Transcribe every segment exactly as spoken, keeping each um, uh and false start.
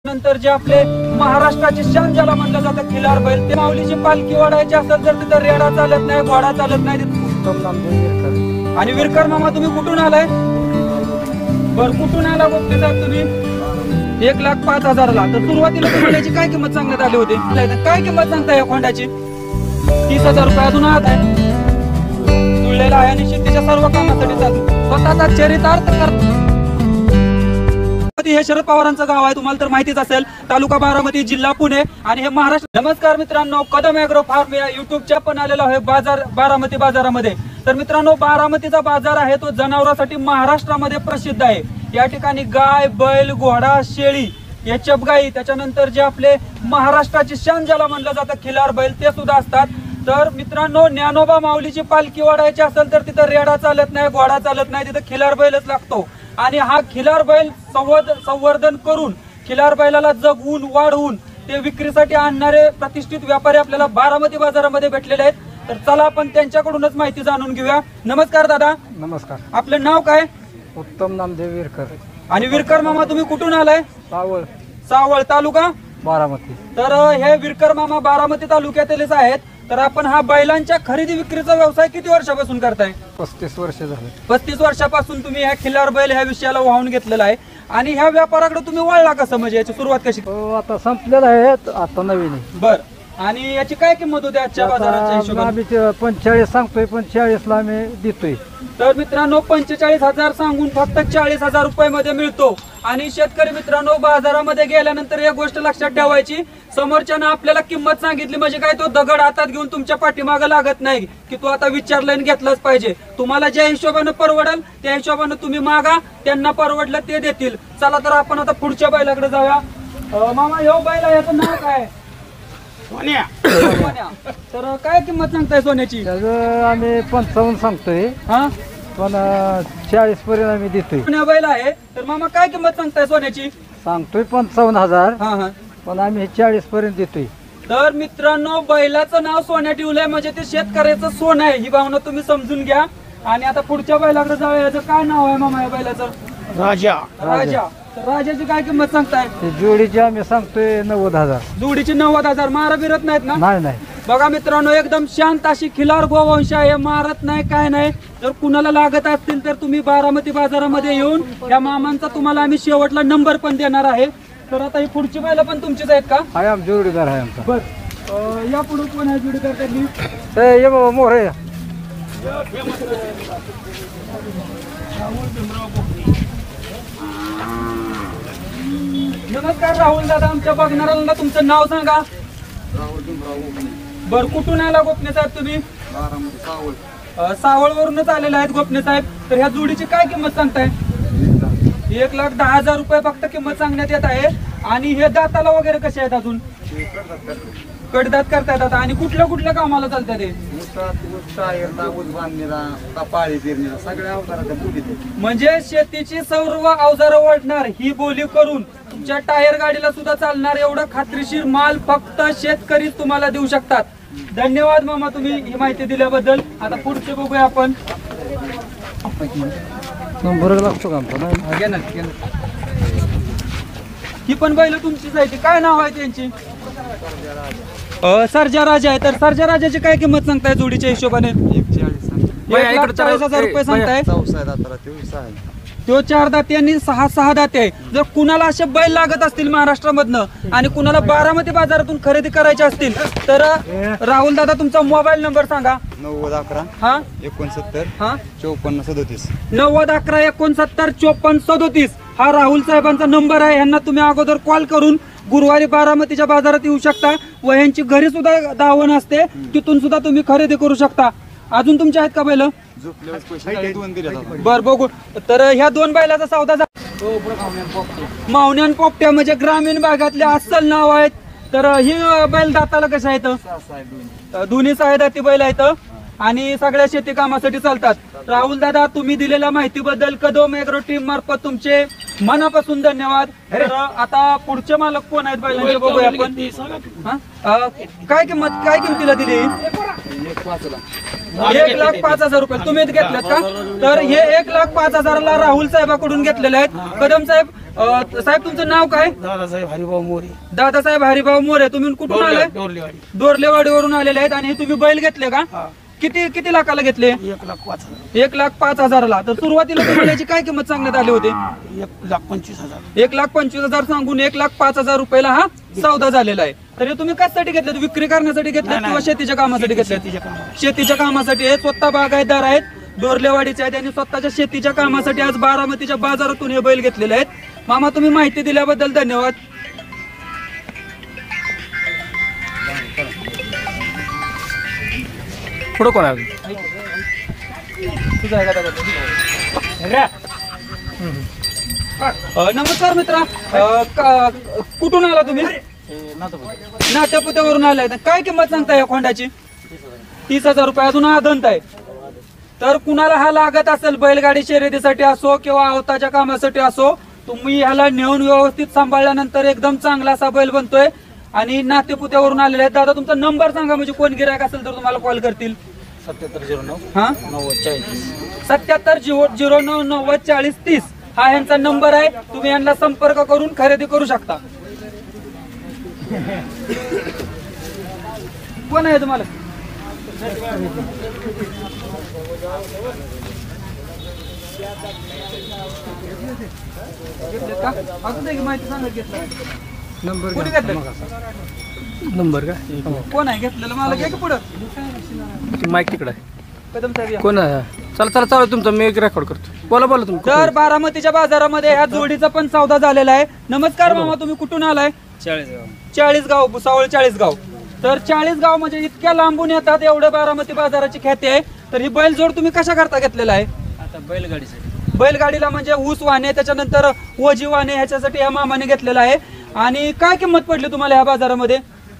नंतर जे आपले महाराष्ट्राचे शान ज्याला म्हणलं जातं खिलार बैल, ते माऊलीची पालखी वाढायची असेल तर तिथं रेडा चालत नाही, घोडा चालत नाही. आणि विरकर मामा तुम्ही कुठून आलाय? बर कुठून आला गोष्टी साहेब तुम्ही? एक लाख पाच हजारला. तर सुरुवातीला तुम्हाला काय किंमत सांगण्यात आली होती? काय किंमत सांगताय या खोंडाची? तीस हजार रुपये अजून आहात आहे जुळलेला आहे आणि शेतीच्या सर्व कामासाठी चालू स्वतःचा चरितार्थ करतो. हे शरद पवारांचं गाव आहे, तुम्हाला तर माहितीच असेल. तालुका बारामती, जिल्हा पुणे आणि हे महाराष्ट्र. नमस्कार मित्रांनो, कदम ॲग्रो फार्म या युट्यूबच्या पण आलेला आहे बाजार बारामती बाजारामध्ये. तर मित्रांनो, बारामतीचा बाजार आहे तो जनावरांसाठी महाराष्ट्रामध्ये प्रसिद्ध आहे. या ठिकाणी गाय, बैल, घोडा, शेळी, एचएफ गाई, त्याच्यानंतर जे आपले महाराष्ट्राची शान ज्याला म्हणलं जातं खिलार बैल, ते सुद्धा असतात. तर मित्रांनो, ज्ञानोबा माऊलीची पालखी वाढायची असेल तर तिथं रेडा चालत नाही, घोडा चालत नाही, तिथं खिलार बैलच लागतो. आणि हा खिलार बैल संवर्धन करून खिलार बैलाला जगवून वाढवून ते विक्रीसाठी आणणारे प्रतिष्ठित व्यापारी आपल्याला बारामती बाजारामध्ये भेटलेले आहेत. तर चला आपण त्यांच्याकडूनच माहिती जाणून घेऊया. नमस्कार दादा. नमस्कार. आपलं नाव काय? उत्तम नामदेव विरकर. आणि विरकर मामा तुम्ही कुठून आलाय? सावळ. सावळ तालुका बारामती. तर हे विरकर मामा बारामती तालुक्यातीलच आहेत. तर आपण हा बैलांच्या खरेदी विक्रीचा व्यवसाय किती वर्षापासून करताय? पस्तीस वर्ष झाले. पस्तीस वर्षापासून तुम्ही ह्या खिलार बैल ह्या विषयाला वाहून घेतलेला आहे. आणि ह्या व्यापाराकडे तुम्ही वळला कसं, म्हणजे याची सुरुवात कशी? आता संपलेला आहे, आता नवीन. बर. आणि याची काय किंमत होती आजच्या बाजाराच्या हिशोबाने? आम्ही पंचेचाळीस सांगतोय, पंचेचाळीस ला आम्ही देतोय. तर मित्रांनो, पंचेचाळीस हजार सांगून फक्त चाळीस हजार रुपये मध्ये मिळतो. आणि शेतकरी मित्रांनो, बाजारामध्ये गेल्यानंतर एक गोष्ट लक्षात ठेवायची, समोरच्यानं आपल्याला किंमत सांगितली म्हणजे काय तो दगड हातात घेऊन तुमच्या पाठीमागे लागत नाही की तू आता विचारलं घेतलंच पाहिजे. तुम्हाला ज्या हिशोबानं परवडेल त्या हिशोबानं तुम्ही मागा, त्यांना परवडलं ते देतील. चला तर आपण आता पुढच्या बैलाकडे जाऊया. मामा, यो बैल आहे, याचं नाव काय? सोन्या. तर काय किंमत सांगताय सोन्याची? आम्ही पंचावन्न सांगतोय, हा, पण चाळीस पर्यंत आम्ही देतोय. सोन्या बैल आहे. तर मामा काय किंमत सांगताय सोन्याची? सांगतोय पंचावन्न हजार, हा हा, पण आम्ही चाळीस पर्यंत देतोय. तर मित्रांनो, बैलाचं नाव सोन्या ठेवलंय म्हणजे ते शेतकऱ्याचं सोनं आहे, ही भावना तुम्ही समजून घ्या. आणि आता पुढच्या बैलाकडे जाऊया. याचं काय नाव आहे मामा या बैलाचं? राजा. राजा. तर राजाची काय किंमत सांगताय? जोडीची आम्ही सांगतोय नव्वद हजार. जोडीची नव्वद हजार. मारा बिरत नाहीत ना? नाही नाही. बघा मित्रांनो, एकदम शांत अशी खिलार गोवंश आहे, मारत नाही काय नाही. जर कुणाला लागत असतील तर तुम्ही बारामती बाजारामध्ये येऊन या मामांचा तुम्हाला आम्ही शेवटला नंबर पण देणार आहे. तर आता ही पुढची बैल पण तुमचीच आहेत का? आहे, आम जोडीदार आहे आमचा. बर. या पुढे कोण आहे जोडीदार त्यांनी? ते ये बाबा मोरे. नमस्कार राहुल दादा. आमच्या बघणाऱ्यांना तुमचं नाव सांगा. बर, कुठून आला गोपने साहेब तुम्ही? सावळ वरूनच आलेले आहेत गोपने साहेब. तर ह्या जोडीची काय किंमत सांगताय? एक लाख दहा हजार रुपये फक्त किंमत सांगण्यात येत आहे. आणि हे दाताला वगैरे कसे आहेत अजून? कडदात करता येतात. आणि कुठल्या कुठल्या कामाला चालतात ते? म्हणजे शेतीची सर्व अवजारं ओढणार ही बोली करून तुमच्या टायर गाडीला सुद्धा चालणार एवढं खात्रीशीर माल फक्त शेतकरी तुम्हाला देऊ शकतात. धन्यवाद मामा तुम्ही ही माहिती दिल्याबद्दल. आता पुढचे बघूया आपण. नंबर लागतो का आमचा? ही पण बैल तुमचीच आहे. काय नाव आहे त्यांची? सर्जा राजा आहे. तर सर्जा राजाची काय किंमत सांगताय जोडीच्या हिशोबाने? चाळीस हजार रुपये सांगताय. तो चार दाते आणि सहा सहा दाते आहे. जर कुणाला असे बैल लागत असतील महाराष्ट्रामधनं आणि कुणाला बारामती बाजारातून खरेदी करायचे असतील तर राहुल दादा तुमचा मोबाईल नंबर सांगा. नव्वद अकरा हा एकोणसत्तर हा चौपन्न सदोतीस. नव्वद अकरा एकोणसत्तर चोपन्न सदोतीस हा राहुल साहेबांचा नंबर आहे. यांना तुम्ही अगोदर कॉल करून गुरुवारी बारामतीच्या बाजारात येऊ शकता व यांची घरी सुद्धा दावण असते, तिथून सुद्धा तुम्ही खरेदी करू शकता. अजून तुमच्या आहेत का बैल? बर, बघू. तर ह्या दोन बैलाचा सौदा मावण्यान पोपट्या म्हणजे ग्रामीण भागातले अस्सल नाव आहेत. तर ही बैल दाताला कशा आहेत? दोन्ही सहा दाती बैल आहेत. आणि सगळ्या शेती कामासाठी चालतात। राहुल दादा, तुम्ही दिलेल्या माहितीबद्दल कदम एग्रो टीम मार्फत तुमचे मनापासून धन्यवाद। तर आता पुढचे मालक कोण आहेत बैलांचे बघूया आपण। हा? अं, काय किंमत काय किमतीला दिली? एक लाख पाच हजार रुपये तुम्ही घेतलेत का? तर हे एक लाख पाच हजाराला राहुल साहेबाकडून घेतलेले आहेत। कदम साहेब, अं, साहेब तुमचं नाव काय? दादासाहेब हरिभाऊ मोरे, दादासाहेब हरिभाऊ मोरे। तुम्ही कुठून आले? डोरलेवाडी. दोरलेवाडीवरून आलेले आहेत। आणि हे तुम्ही बैल घेतले का? हा. किती किती लाखाला घेतले? एक लाख पाच हजार, एक लाख पाच हजाराला। तर सुरुवातीला तुम्हाला याची काय किंमत सांगण्यात आली होती? एक लाख पंचवीस हजार. एक लाख पंचवीस हजार सांगून एक लाख पाच हजार रुपयाला हा सौदा झालेला आहे। तर हे तुम्ही कशासाठी घेतले? विक्री करण्यासाठी घेतले नाही, किंवा नाही. शेतीच्या कामासाठी घेतले? शेतीच्या कामासाठी. शेतीच्या कामासाठी। हे स्वतः बागायतदार आहेत, डोरलेवाडीचे आहेत, आणि स्वतःच्या शेतीच्या कामासाठी आज बारामतीच्या बाजारातून हे बैल घेतलेले आहेत। मामा, तुम्ही माहिती दिल्याबद्दल धन्यवाद। पुढं कोण आहे? तुझं आहे का दादा? अ, नमस्कार मित्रा, अ, का- कुठून आला तुम्ही? नात्यापुत्यावरून आलाय। तर काय किंमत सांगताय या खोंडाची? तीस हजार रुपये अजून आदंत आहे। तर कुणाला हा लागत असेल बैलगाडी शर्यतीसाठी असो किंवा अवताच्या कामासाठी असो, तुम्ही ह्याला नेऊन व्यवस्थित सांभाळल्यानंतर एकदम चांगला असा बैल बनतोय। आणि नातेपुत्यावरून आलेले आहेत। दादा, तुमचा नंबर सांगा, म्हणजे कोण गिरायक असेल तर तुम्हाला कॉल करतील। सत्याहत्तर झिरो नऊ हा नव्वद चाळीस. सत्याहत्तर झिरो झिरो नऊ नव्वद चाळीस तीस हा यांचा नंबर आहे। तुम्ही यांना संपर्क करून खरेदी करू शकता। कोण आहे तुम्हाला? घेतलेत का? अजून एक माहिती सांगा घेतलं. नंबर कोणी घेतलं? नंबर का? कोण आहे घेतलेलं? मला घ्या की पुढं। माईक तिकडे आहे. कदम साहेब या. कोण आहे? चला चला चालू तुमचं, मी एक रेकॉर्ड करतो. बोला बोला तुम्ही. तर बारामतीच्या बाजारामध्ये ह्या जोडीचा पण सौदा झालेला आहे। नमस्कार मामा, तुम्ही कुठून आलाय? चाळीस गाव, भुसावळ चाळीस गाव। तर चाळीस गाव म्हणजे इतक्या लांबून येतात, एवढं बारामती बाजाराची ख्याती आहे। तर ही बैलजोड तुम्ही कशा करता घेतलेला आहे? आता बैलगाडीसाठी. बैलगाडीला म्हणजे ऊस वाहने, त्याच्यानंतर ओजी वाहने, ह्याच्यासाठी ह्या मामाने घेतलेला आहे। आणि काय किंमत पडली तुम्हाला ह्या बाजारामध्ये?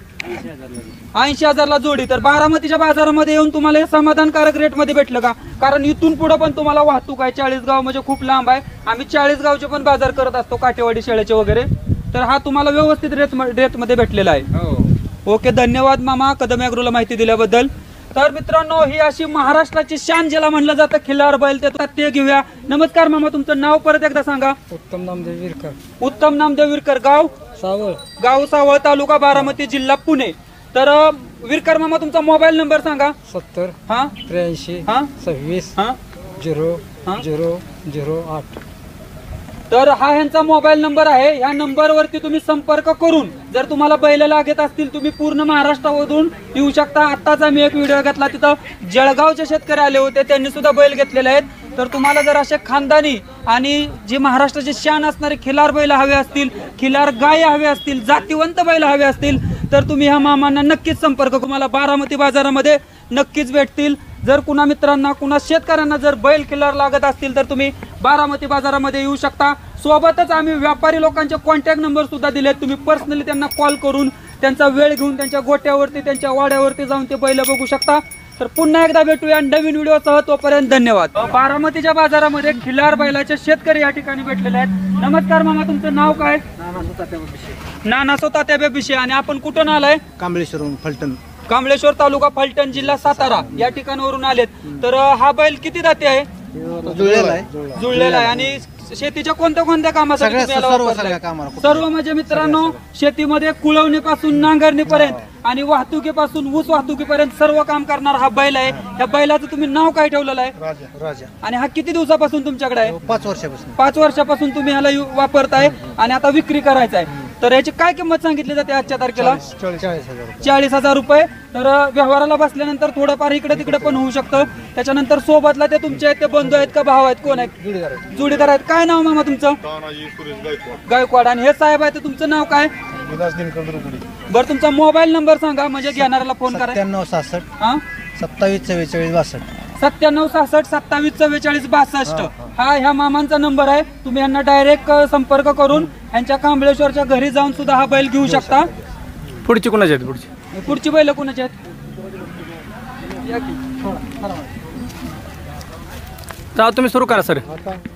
ऐंशी हजारला जोडी। तर बारामतीच्या बाजारामध्ये येऊन तुम्हाला हे समाधानकारक रेट मध्ये भेटलं का? कारण इथून पुढे पण तुम्हाला वाहतूक आहे। चाळीस गाव म्हणजे खूप लांब आहे। आम्ही चाळीस गावचे पण बाजार करत असतो, काटेवाडी शेळ्याचे वगैरे। तर हा तुम्हाला व्यवस्थित रेट रेट मध्ये भेटलेला आहे। ओके, धन्यवाद मामा कदम ॲग्रोला माहिती दिल्याबद्दल। तर मित्रांनो, ही अशी महाराष्ट्राची शान ज्याला म्हणलं जातं, खिल्लार बैल, ते ते घेऊया। नमस्कार मामा, तुमचं नाव परत एकदा सांगा। उत्तम नामदेव विरकर, उत्तम नामदेव विरकर, गाव सावळ, गाव सावळ, तालुका बारामती, जिल्हा पुणे। तर अ, विरकर मामा, तुमचा मोबाईल नंबर सांगा। सत्तर हा त्र्याऐंशी हा सव्वीस हा झिरो हा. झिरो झिरो आठ. तर हा ह्यांचा मोबाईल नंबर आहे। या नंबरवरती तुम्ही संपर्क करून जर तुम्हाला बैल लागत असतील, तुम्ही पूर्ण महाराष्ट्रामधून येऊ शकता। आत्ताच आम्ही एक व्हिडिओ घेतला, तिथं जळगावचे शेतकरी आले होते, त्यांनी सुद्धा बैल घेतलेले आहेत। तर तुम्हाला जर असे खानदानी आणि जी महाराष्ट्राची शान असणारे खिलार बैल हवे असतील, खिलार गाय हवे असतील, जातीवंत बैल हवे असतील, तर तुम्ही ह्या मामांना नक्कीच संपर्क, तुम्हाला बारामती बाजारामध्ये नक्कीच भेटतील। जर कुणा मित्रांना, कुणा शेतकऱ्यांना जर बैल खिल्लार लागत असतील, तर तुम्ही बारामती बाजारामध्ये येऊ शकता। सोबतच आम्ही व्यापारी लोकांचे कॉन्टॅक्ट नंबर सुद्धा दिलेत, तुम्ही पर्सनली त्यांना कॉल करून त्यांचा वेळ घेऊन त्यांच्या गोट्यावरती, त्यांच्या वाड्यावरती जाऊन ते बैल बघू शकता। तर पुन्हा एकदा भेटूया नवीन व्हिडिओसह, तोपर्यंत धन्यवाद। बारामतीच्या बाजारामध्ये खिल्लार बैलाचे शेतकरी या ठिकाणी भेटलेले आहेत। नमस्कार मामा, तुमचं नाव काय? नाना सोतात्या बिशे। आणि आपण कुठून आलाय? कांबळेश्वरून फलटण. कांबळेश्वर तालुका, फलटण जिल्हा सातारा या ठिकाणावरून आलेत। तर अ, हा बैल किती जाती आहे? जुळलेला आहे. जुळलेला आहे। आणि शेतीच्या कोणत्या कोणत्या कामासाठी सगळ्या तुम्ही याला सर्व वापरताय? सगळ्या कामाला. सर्व म्हणजे मित्रांनो, शेतीमध्ये कुळवणीपासून नांगरणीपर्यंत आणि वाहतुकीपासून ऊस वाहतुकीपर्यंत सर्व काम करणारा हा बैल आहे। या बैलाचं तुम्ही नाव काय ठेवलेलं आहे? राजा. राजा. आणि हा किती दिवसापासून तुमच्याकडे आहे? पाच वर्षापासून. पाच वर्षापासून तुम्ही ह्याला यु- वापरताय आणि आता विक्री करायचा आहे। तर याची काय किंमत सांगितली जाते आजच्या तारखेला? चाळीस हजार रुपये. चाळीस हजार रुपये। तर अ, व्यवहाराला बसल्यानंतर थोडंफार इकडे तिकडे पण होऊ शकतं। त्याच्यानंतर सोबतला ते तुमचे आहेत, ते बंधू आहेत का भाव आहेत, कोण आहेत? जुडीदार आहे. जोडीदार आहेत। काय नाव मामा तुमचं? गायकवाड। आणि हे साहेब आहे, ते तुमचं नाव काय? विलास दिनकर दुर्गुडी. बरं, तुमचा मोबाईल नंबर सांगा, म्हणजे घेणाऱ्याला फोन करा। सत्त्याण्णव सहासष्ट हा सत्तावीस चव्वेचाळीस बासष्ट. सत्त्याण्णव सहासष्ट सत्तावीस चव्वेचाळीस बासष्ट हा ह्या मामांचा नंबर आहे। तुम्ही यांना डायरेक्ट संपर्क करून यांच्या कांबळेश्वरच्या घरी जाऊन सुद्धा हा बैल घेऊ शकता। पुढची कोणाची आहेत? पुढची पुढची बैल कोणाची आहेत? या की. तर तुम्ही सुरू करा सर.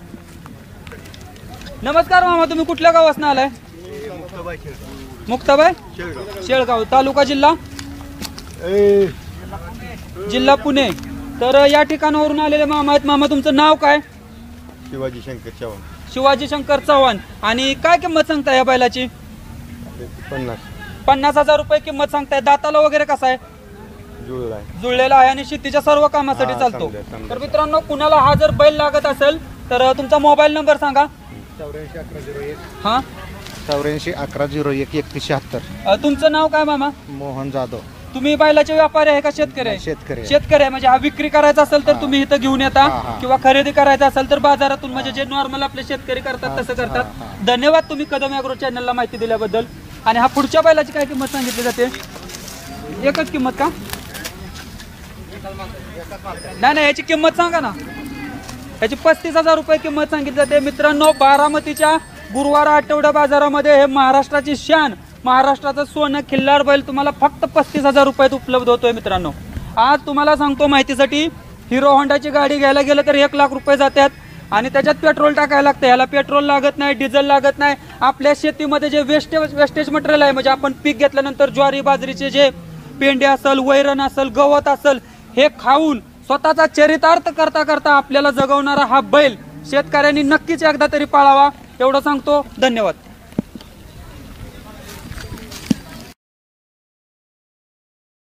नमस्कार मामा, तुम्ही कुठल्या गावात आलाय? मुक्ताबाई शेळगाव, तालुका जिल्हा जिल्हा पुणे. तर या ठिकाणावरून आलेले मामा आहेत. मामा तुमचं नाव काय? शिवाजी शंकर चव्हाण. शिवाजी शंकर चव्हाण. आणि काय किंमत सांगताय या बैलाची? पन्नास पन्नास हजार रुपये किंमत सांगताय. दाताला वगैरे कसा आहे? जुळला आहे. जुळलेला आहे आणि शेतीच्या सर्व कामासाठी हा, चालतो. समजा, समजा. तर मित्रांनो, कुणाला हा जर बैल लागत असेल तर तुमचा मोबाईल नंबर सांगा. चौऱ्याऐंशी अकरा झिरो एक हा, चौऱ्याऐंशी अकरा झिरो एक एकतीस शहात्तर. अ, तुमचं नाव काय मामा? मोहन जाधव. तुम्ही बैलाचे व्यापारी आहे का शेतकरी आहे? शेतकरी आहे. शेतकरी आहे. म्हणजे हा विक्री करायचा असेल तर हा. तुम्ही इथं घेऊन येता हा, हा. किंवा खरेदी करायचा असेल तर बाजारातून, म्हणजे जे नॉर्मल आपले शेतकरी करतात तसं करतात. हा, हा. धन्यवाद तुम्ही कदम ॲग्रो चॅनलला माहिती दिल्याबद्दल. आणि हा पुढच्या बैलाची काय किंमत सांगितली जाते? एकच किंमत का? नाही नाही, याची किंमत सांगा ना. याची पस्तीस हजार रुपये किंमत सांगितली जाते. मित्रांनो, बारामतीच्या गुरुवार आठवडा बाजारामध्ये हे महाराष्ट्राची शान, महाराष्ट्राचं सोनं खिल्लार बैल तुम्हाला फक्त पस्तीस हजार रुपयात उपलब्ध होतोय. मित्रांनो, आज तुम्हाला सांगतो माहितीसाठी, हिरो होंडाची गाडी घ्यायला गेलं तर एक लाख रुपये जातात आणि त्याच्यात पेट्रोल टाकायला लागतं. याला पेट्रोल लागत नाही, डिझेल लागत नाही. आपल्या शेतीमध्ये जे वेस्टेज वेस्टेज मटेरियल आहे, म्हणजे आपण पीक घेतल्यानंतर ज्वारी बाजरीचे जे पेंडे असेल, वैरण असेल, गवत असेल, हे खाऊन स्वतःचा चरितार्थ करता करता आपल्याला जगवणारा हा बैल शेतकऱ्यांनी नक्कीच एकदा तरी पाळावा, एवढं सांगतो. धन्यवाद.